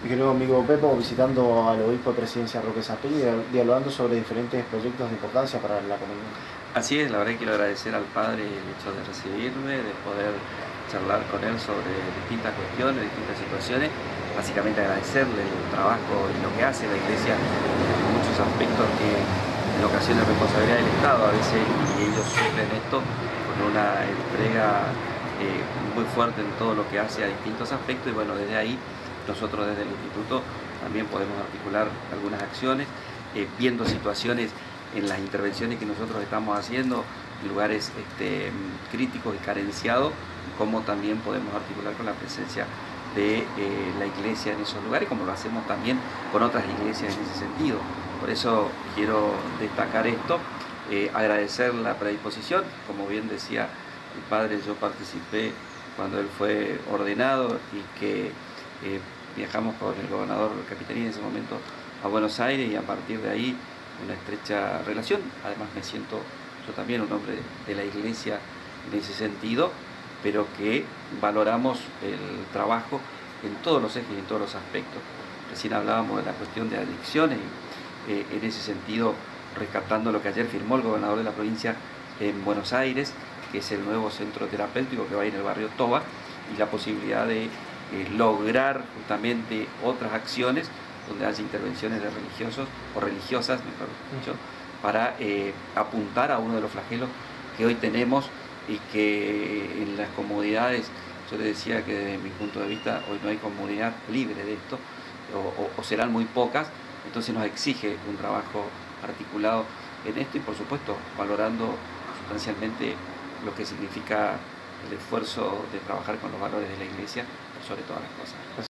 Mi querido amigo Pepo, visitando al obispo de Presidencia Roque Sastegui, dialogando sobre diferentes proyectos de importancia para la comunidad. Así es, la verdad que quiero agradecer al Padre el hecho de recibirme, de poder charlar con él sobre distintas cuestiones, distintas situaciones. Básicamente agradecerle el trabajo y lo que hace la Iglesia en muchos aspectos que en ocasiones es responsabilidad del Estado a veces, y ellos suplen esto con una entrega muy fuerte en todo lo que hace a distintos aspectos. Y bueno, desde ahí nosotros desde el Instituto también podemos articular algunas acciones, viendo situaciones en las intervenciones que nosotros estamos haciendo, en lugares críticos y carenciados, como también podemos articular con la presencia de la Iglesia en esos lugares, como lo hacemos también con otras iglesias en ese sentido. Por eso quiero destacar esto, agradecer la predisposición. Como bien decía el Padre, yo participé cuando él fue ordenado y que viajamos con el gobernador Capitaní en ese momento a Buenos Aires, y a partir de ahí una estrecha relación. Además me siento yo también un hombre de la Iglesia en ese sentido, pero que valoramos el trabajo en todos los ejes y en todos los aspectos. Recién hablábamos de la cuestión de adicciones, y en ese sentido rescatando lo que ayer firmó el gobernador de la provincia en Buenos Aires, que es el nuevo centro terapéutico que va a ir en el barrio Toba, y la posibilidad de lograr justamente otras acciones donde haya intervenciones de religiosos o religiosas, mejor dicho, para apuntar a uno de los flagelos que hoy tenemos, y que en las comunidades, yo les decía que desde mi punto de vista hoy no hay comunidad libre de esto, o serán muy pocas. Entonces nos exige un trabajo articulado en esto, y por supuesto valorando sustancialmente lo que significa el esfuerzo de trabajar con los valores de la Iglesia sobre todas las cosas.